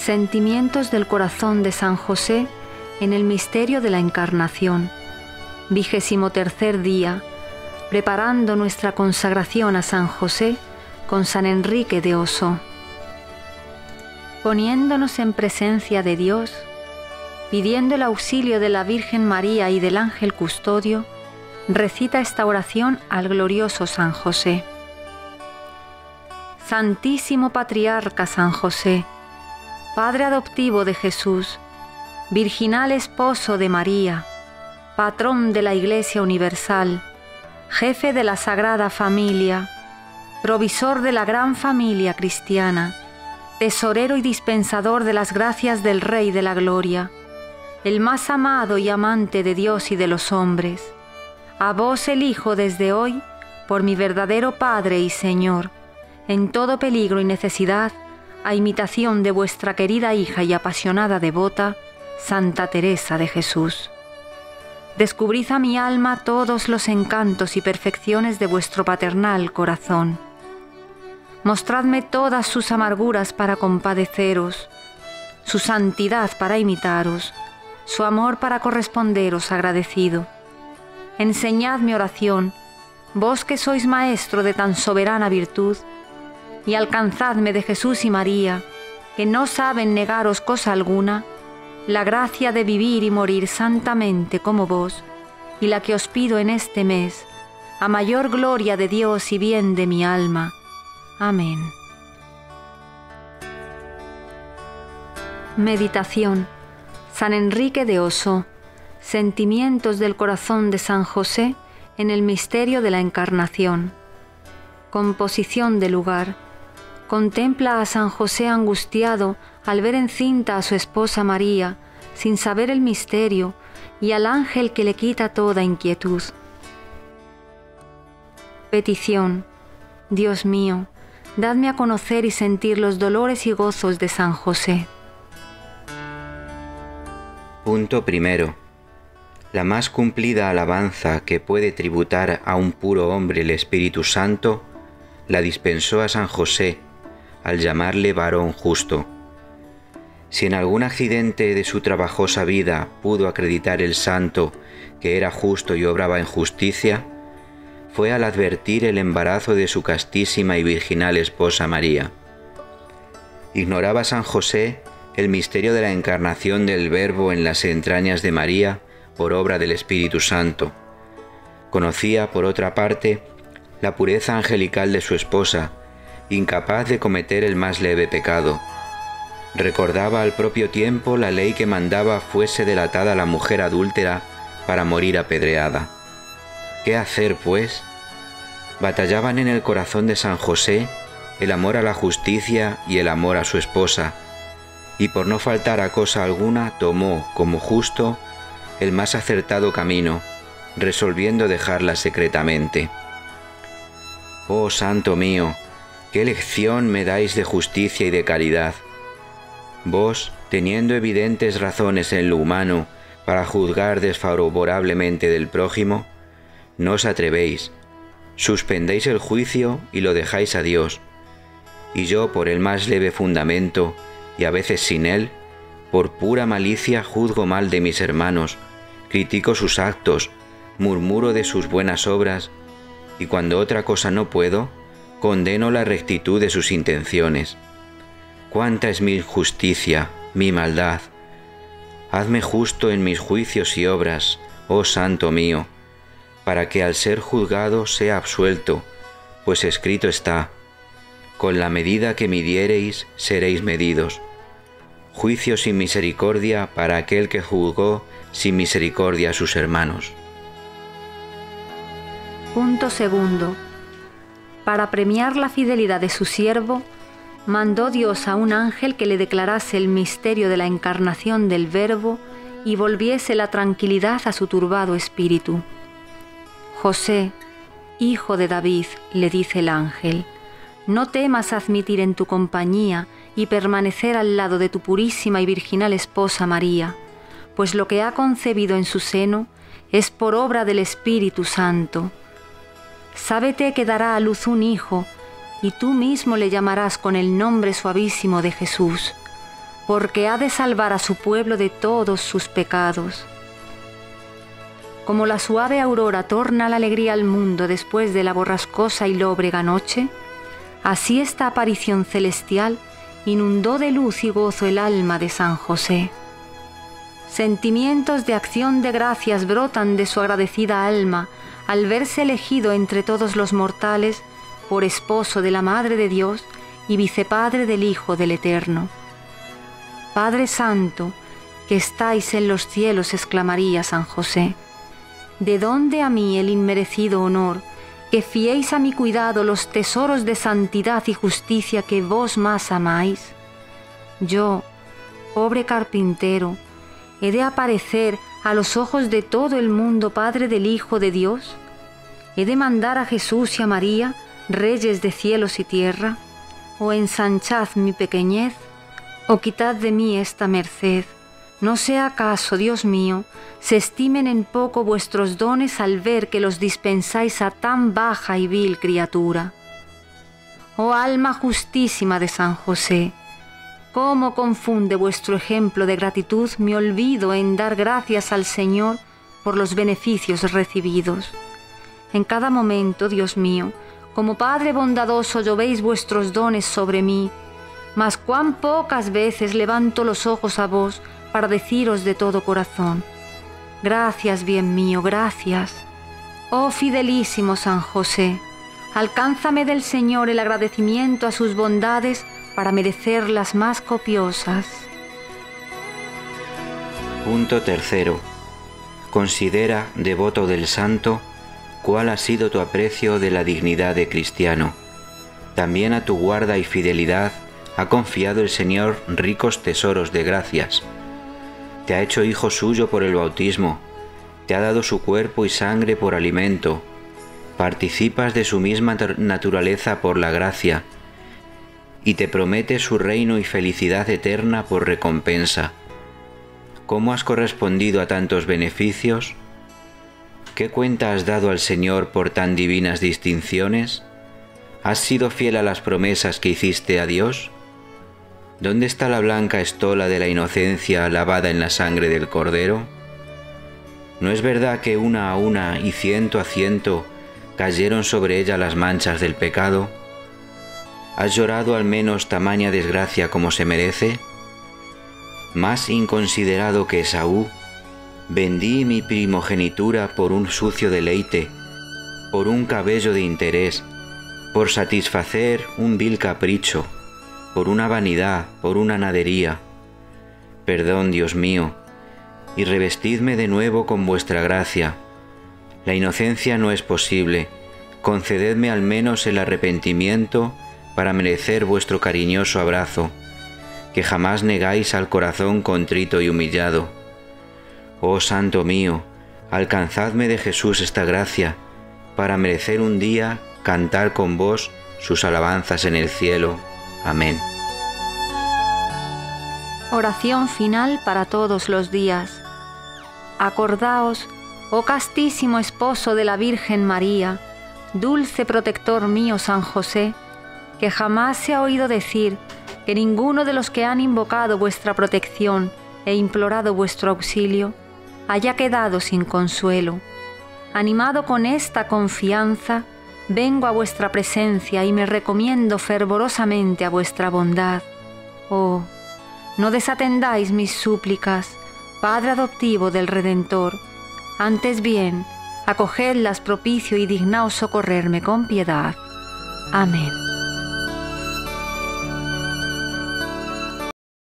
Sentimientos del corazón de San José en el misterio de la Encarnación. 23º día, preparando nuestra consagración a San José con San Enrique de Oso. Poniéndonos en presencia de Dios, pidiendo el auxilio de la Virgen María y del ángel custodio, recita esta oración al glorioso San José. Santísimo Patriarca San José, Padre adoptivo de Jesús, virginal esposo de María, patrón de la Iglesia Universal, jefe de la Sagrada Familia, provisor de la gran familia cristiana, tesorero y dispensador de las gracias del Rey de la Gloria, el más amado y amante de Dios y de los hombres, a vos elijo desde hoy por mi verdadero Padre y Señor, en todo peligro y necesidad, a imitación de vuestra querida hija y apasionada devota, Santa Teresa de Jesús. Descubrid a mi alma todos los encantos y perfecciones de vuestro paternal corazón. Mostradme todas sus amarguras para compadeceros, su santidad para imitaros, su amor para corresponderos agradecido. Enseñadme oración, vos que sois maestro de tan soberana virtud, y alcanzadme de Jesús y María, que no saben negaros cosa alguna, la gracia de vivir y morir santamente como vos, y la que os pido en este mes, a mayor gloria de Dios y bien de mi alma. Amén. Meditación. San Enrique de Oso. Sentimientos del corazón de San José en el misterio de la Encarnación. Composición del lugar. Contempla a San José angustiado al ver encinta a su esposa María, sin saber el misterio, y al ángel que le quita toda inquietud. Petición. Dios mío, dadme a conocer y sentir los dolores y gozos de San José. Punto primero. La más cumplida alabanza que puede tributar a un puro hombre el Espíritu Santo, la dispensó a San José, al llamarle varón justo. Si en algún accidente de su trabajosa vida pudo acreditar el santo que era justo y obraba en justicia, fue al advertir el embarazo de su castísima y virginal esposa María. Ignoraba San José el misterio de la encarnación del Verbo en las entrañas de María por obra del Espíritu Santo. Conocía, por otra parte, la pureza angelical de su esposa, incapaz de cometer el más leve pecado. Recordaba al propio tiempo la ley que mandaba fuese delatada la mujer adúltera para morir apedreada. ¿Qué hacer, pues? Batallaban en el corazón de San José el amor a la justicia y el amor a su esposa, y por no faltar a cosa alguna tomó, como justo, el más acertado camino, resolviendo dejarla secretamente. Oh Santo mío, qué lección me dais de justicia y de caridad. Vos, teniendo evidentes razones en lo humano para juzgar desfavorablemente del prójimo, no os atrevéis, suspendéis el juicio y lo dejáis a Dios, y yo por el más leve fundamento, y a veces sin él, por pura malicia juzgo mal de mis hermanos, critico sus actos, murmuro de sus buenas obras, y cuando otra cosa no puedo, condeno la rectitud de sus intenciones. Cuánta es mi injusticia, mi maldad. Hazme justo en mis juicios y obras, oh Santo mío, para que al ser juzgado sea absuelto, pues escrito está: con la medida que midiereis seréis medidos. Juicio sin misericordia para aquel que juzgó sin misericordia a sus hermanos. Punto segundo. Para premiar la fidelidad de su siervo, mandó Dios a un ángel que le declarase el misterio de la encarnación del Verbo y volviese la tranquilidad a su turbado espíritu. José, hijo de David, le dice el ángel, no temas admitir en tu compañía y permanecer al lado de tu purísima y virginal esposa María, pues lo que ha concebido en su seno es por obra del Espíritu Santo. Sábete que dará a luz un hijo, y tú mismo le llamarás con el nombre suavísimo de Jesús, porque ha de salvar a su pueblo de todos sus pecados. Como la suave aurora torna la alegría al mundo después de la borrascosa y lóbrega noche, así esta aparición celestial inundó de luz y gozo el alma de San José. Sentimientos de acción de gracias brotan de su agradecida alma al verse elegido entre todos los mortales por esposo de la Madre de Dios y vicepadre del Hijo del Eterno. Padre Santo, que estáis en los cielos, exclamaría San José, ¿de dónde a mí el inmerecido honor, que fiéis a mi cuidado los tesoros de santidad y justicia que vos más amáis? Yo, pobre carpintero, ¿he de aparecer a los ojos de todo el mundo Padre del Hijo de Dios? ¿He de mandar a Jesús y a María, reyes de cielos y tierra? ¿O ensanchad mi pequeñez? ¿O quitad de mí esta merced? ¿No sea acaso, Dios mío, se estimen en poco vuestros dones al ver que los dispensáis a tan baja y vil criatura? Oh alma justísima de San José, cómo confunde vuestro ejemplo de gratitud mi olvido en dar gracias al Señor por los beneficios recibidos. En cada momento, Dios mío, como Padre bondadoso llovéis vuestros dones sobre mí, mas cuán pocas veces levanto los ojos a vos para deciros de todo corazón: gracias, bien mío, gracias. Oh fidelísimo San José, alcánzame del Señor el agradecimiento a sus bondades para merecer las más copiosas. Punto tercero. Considera, devoto del santo, cuál ha sido tu aprecio de la dignidad de cristiano. También a tu guarda y fidelidad ha confiado el Señor ricos tesoros de gracias. Te ha hecho hijo suyo por el bautismo, te ha dado su cuerpo y sangre por alimento, participas de su misma naturaleza por la gracia, y te promete su reino y felicidad eterna por recompensa. ¿Cómo has correspondido a tantos beneficios? ¿Qué cuenta has dado al Señor por tan divinas distinciones? ¿Has sido fiel a las promesas que hiciste a Dios? ¿Dónde está la blanca estola de la inocencia lavada en la sangre del Cordero? ¿No es verdad que una a una y ciento a ciento cayeron sobre ella las manchas del pecado? ¿Has llorado al menos tamaña desgracia como se merece? Más inconsiderado que Esaú, vendí mi primogenitura por un sucio deleite, por un cabello de interés, por satisfacer un vil capricho, por una vanidad, por una nadería. Perdón, Dios mío, y revestidme de nuevo con vuestra gracia. La inocencia no es posible, concededme al menos el arrepentimiento para merecer vuestro cariñoso abrazo, que jamás negáis al corazón contrito y humillado. Oh Santo mío, alcanzadme de Jesús esta gracia, para merecer un día cantar con vos sus alabanzas en el cielo. Amén. Oración final para todos los días. Acordaos, oh castísimo esposo de la Virgen María, dulce protector mío San José, que jamás se ha oído decir que ninguno de los que han invocado vuestra protección e implorado vuestro auxilio haya quedado sin consuelo. Animado con esta confianza, vengo a vuestra presencia y me recomiendo fervorosamente a vuestra bondad. Oh, no desatendáis mis súplicas, Padre adoptivo del Redentor. Antes bien, acogedlas propicio y dignaos socorrerme con piedad. Amén.